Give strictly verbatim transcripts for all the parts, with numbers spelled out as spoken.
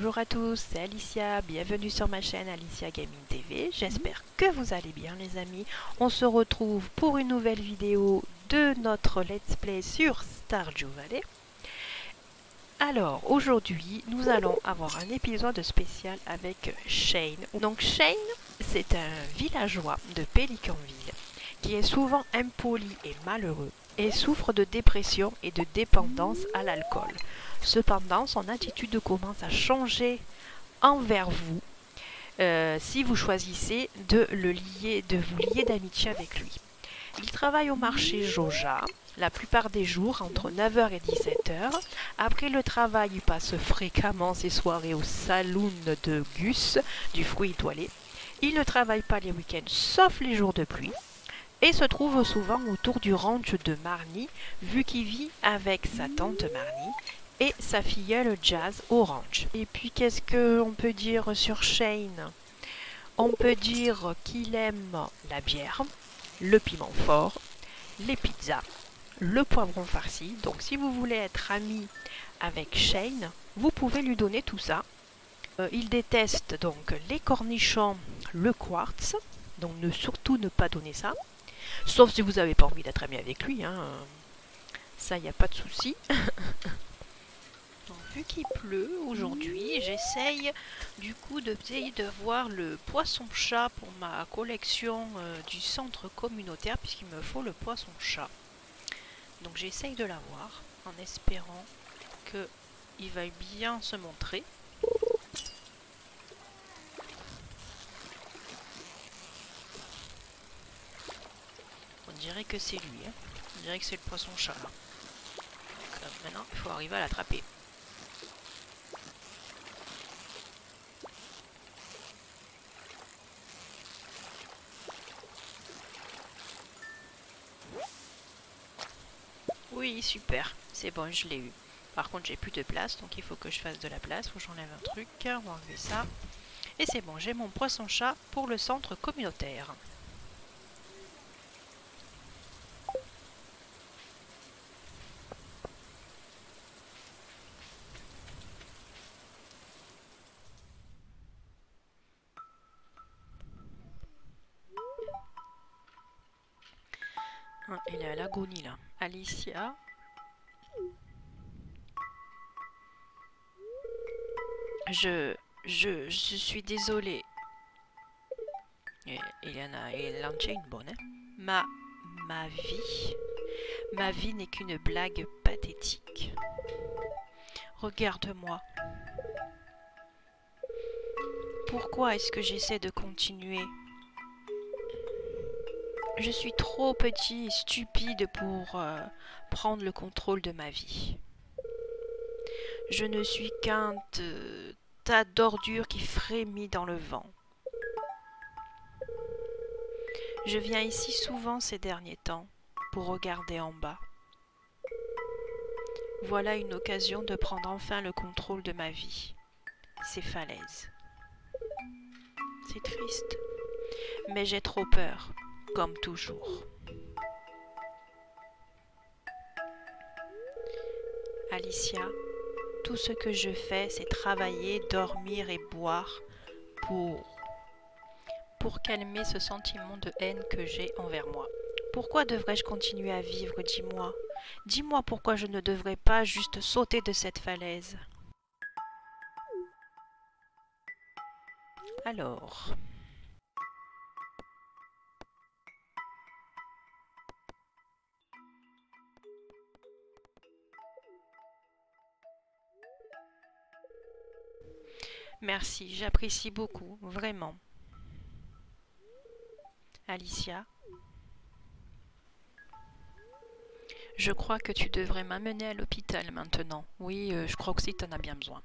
Bonjour à tous, c'est Alicia, bienvenue sur ma chaîne Alicia Gaming T V. J'espère que vous allez bien les amis. On se retrouve pour une nouvelle vidéo de notre let's play sur Stardew Valley. Alors aujourd'hui nous allons avoir un épisode spécial avec Shane. Donc Shane, c'est un villageois de Pelicanville qui est souvent impoli et malheureux et souffre de dépression et de dépendance à l'alcool. Cependant, son attitude commence à changer envers vous euh, si vous choisissez de, le lier, de vous lier d'amitié avec lui. Il travaille au marché Joja la plupart des jours entre neuf heures et dix-sept heures. Après le travail, il passe fréquemment ses soirées au saloon de Gus, du fruit étoilé. Il ne travaille pas les week-ends sauf les jours de pluie et se trouve souvent autour du ranch de Marnie, vu qu'il vit avec sa tante Marnie et sa filleule Jazz au ranch. Et puis qu'est-ce qu'on peut dire sur Shane? On peut dire qu'il aime la bière, le piment fort, les pizzas, le poivron farci. Donc si vous voulez être ami avec Shane, vous pouvez lui donner tout ça. Euh, il déteste donc les cornichons, le quartz, donc ne surtout ne pas donner ça. Sauf si vous n'avez pas envie d'être ami avec lui, hein. Ça, il n'y a pas de souci. Donc, vu qu'il pleut aujourd'hui, j'essaye du coup de, de voir le poisson-chat pour ma collection euh, du centre communautaire, puisqu'il me faut le poisson-chat. Donc j'essaye de l'avoir en espérant qu'il va bien se montrer. On dirait que c'est lui, hein. On dirait que c'est le poisson-chat là. Donc, maintenant, il faut arriver à l'attraper. Oui, super. C'est bon, je l'ai eu. Par contre, j'ai plus de place, donc il faut que je fasse de la place. Il faut que j'enlève un truc. On va enlever ça. Et c'est bon, j'ai mon poisson-chat pour le centre communautaire. Ah, elle est à l'agonie là. Alicia. Je, je, je suis désolée. Et, il y en a, il en tient une bonne. Hein. Ma, ma vie, ma vie n'est qu'une blague pathétique. Regarde-moi. Pourquoi est-ce que j'essaie de continuer? Je suis trop petit et stupide pour euh, prendre le contrôle de ma vie. Je ne suis qu'un euh, tas d'ordures qui frémit dans le vent. Je viens ici souvent ces derniers temps pour regarder en bas. Voilà une occasion de prendre enfin le contrôle de ma vie. Ces falaises. C'est triste, mais j'ai trop peur, comme toujours. Alicia, tout ce que je fais, c'est travailler, dormir et boire pour, pour calmer ce sentiment de haine que j'ai envers moi. Pourquoi devrais-je continuer à vivre, dis-moi? Dis-moi pourquoi je ne devrais pas juste sauter de cette falaise. Alors... Merci, j'apprécie beaucoup, vraiment. Alicia, je crois que tu devrais m'amener à l'hôpital maintenant. Oui, euh, je crois que si tu en as bien besoin.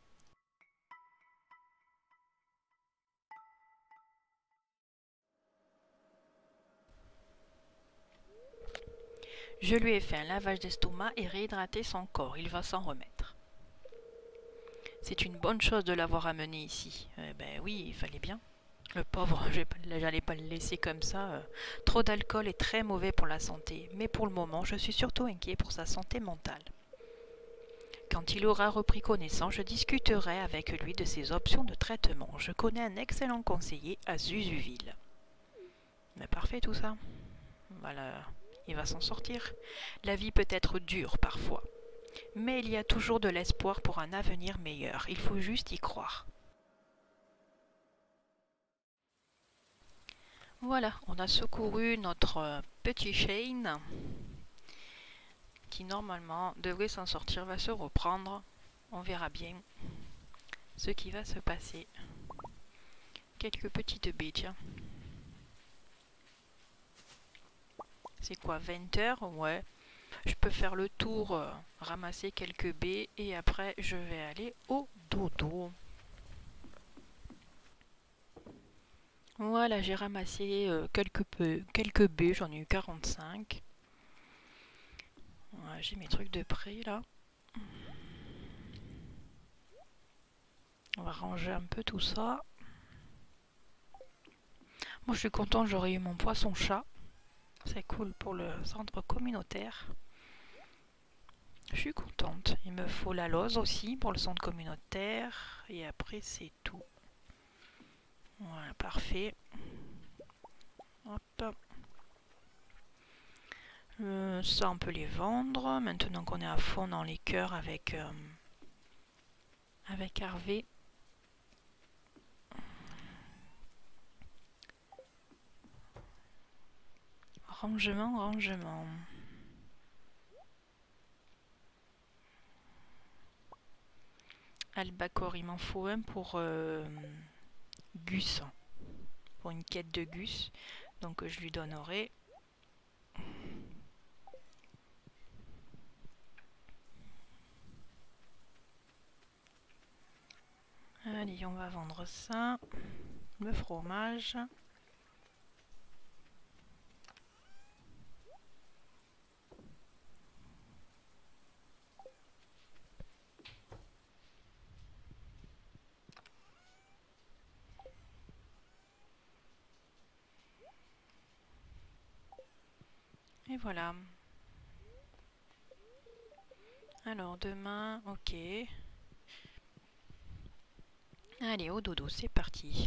Je lui ai fait un lavage d'estomac et réhydraté son corps. Il va s'en remettre. C'est une bonne chose de l'avoir amené ici. Eh ben oui, il fallait bien. Le pauvre, j'allais pas le laisser comme ça. Trop d'alcool est très mauvais pour la santé. Mais pour le moment, je suis surtout inquiet pour sa santé mentale. Quand il aura repris connaissance, je discuterai avec lui de ses options de traitement. Je connais un excellent conseiller à Zuzuville. Mais parfait tout ça. Voilà, il va s'en sortir. La vie peut être dure parfois. Mais il y a toujours de l'espoir pour un avenir meilleur. Il faut juste y croire. Voilà, on a secouru notre petit Shane, qui normalement devrait s'en sortir, va se reprendre. On verra bien ce qui va se passer. Quelques petites baies, tiens. C'est quoi, vingt heures? Ouais. Je peux faire le tour, euh, ramasser quelques baies et après je vais aller au dodo. Voilà, j'ai ramassé euh, quelques, peu, quelques baies, j'en ai eu quarante-cinq. Voilà, j'ai mes trucs de prix là. On va ranger un peu tout ça. Moi je suis contente, j'aurais eu mon poisson-chat. C'est cool pour le centre communautaire. Je suis contente. Il me faut la lose aussi pour le centre communautaire. Et après c'est tout. Voilà, parfait. Hop. Euh, ça on peut les vendre. Maintenant qu'on est à fond dans les cœurs avec, euh, avec Harvey. Rangement, rangement. Albacore, il m'en faut un pour euh, Gus. Pour une quête de Gus. Donc je lui donnerai. Allez, on va vendre ça. Le fromage. Et voilà. Alors demain, ok. Allez, au dodo, c'est parti.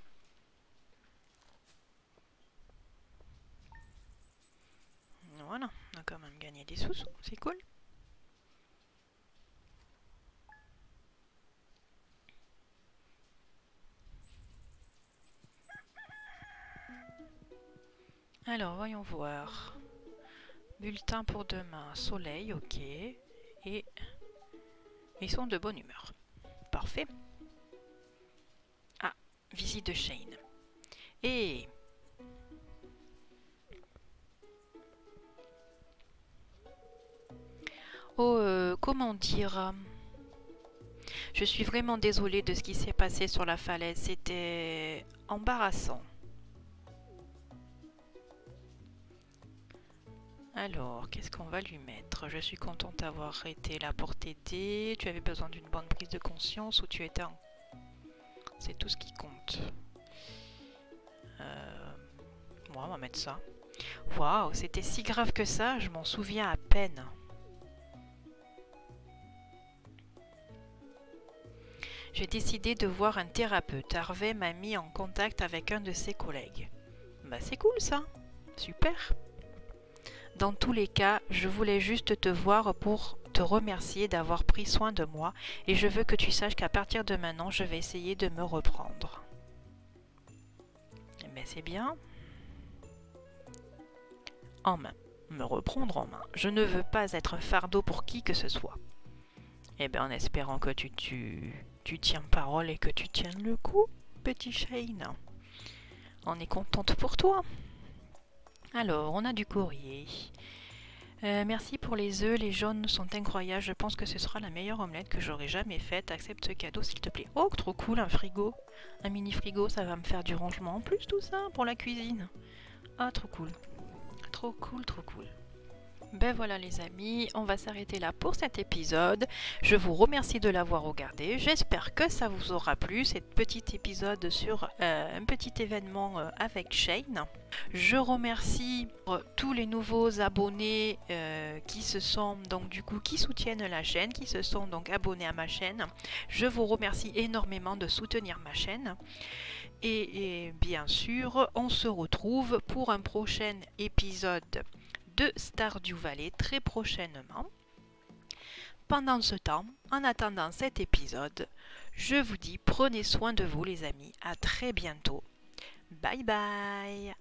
Voilà, on a quand même gagné des sous, c'est cool. Alors, voyons voir. Bulletin pour demain, soleil, ok. Et ils sont de bonne humeur. Parfait. Ah, visite de Shane. Et... Oh, euh, comment dire? Je suis vraiment désolée de ce qui s'est passé sur la falaise. C'était embarrassant. Alors, qu'est-ce qu'on va lui mettre? Je suis contente d'avoir été là pour t'aider. Tu avais besoin d'une bonne prise de conscience ou tu étais en... C'est tout ce qui compte. Euh... Moi, on va mettre ça. Waouh, c'était si grave que ça, je m'en souviens à peine. J'ai décidé de voir un thérapeute. Harvey m'a mis en contact avec un de ses collègues. Bah c'est cool ça. Super. Dans tous les cas, je voulais juste te voir pour te remercier d'avoir pris soin de moi et je veux que tu saches qu'à partir de maintenant, je vais essayer de me reprendre. Mais c'est bien. En main. Me reprendre en main. Je ne veux pas être un fardeau pour qui que ce soit. Eh bien, en espérant que tu, tu, tu tiens parole et que tu tiennes le coup, petit Shane. On est contente pour toi. Alors, on a du courrier. Euh, merci pour les œufs, les jaunes sont incroyables. Je pense que ce sera la meilleure omelette que j'aurai jamais faite. Accepte ce cadeau s'il te plaît. Oh, trop cool, un frigo. Un mini frigo, ça va me faire du rangement en plus tout ça pour la cuisine. Ah, trop cool. Trop cool, trop cool. ben voilà les amis, on va s'arrêter là pour cet épisode. Je vous remercie de l'avoir regardé. J'espère que ça vous aura plu, cet petit épisode sur euh, un petit événement euh, avec Shane. Je remercie tous les nouveaux abonnés euh, qui se sont donc du coup qui soutiennent la chaîne, qui se sont donc abonnés à ma chaîne. Je vous remercie énormément de soutenir ma chaîne. Et, et bien sûr, on se retrouve pour un prochain épisode de Stardew Valley très prochainement. Pendant ce temps, en attendant cet épisode, je vous dis prenez soin de vous les amis. À très bientôt. Bye bye.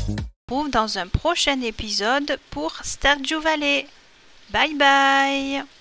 Dans un prochain épisode pour Stardew Valley. Bye bye.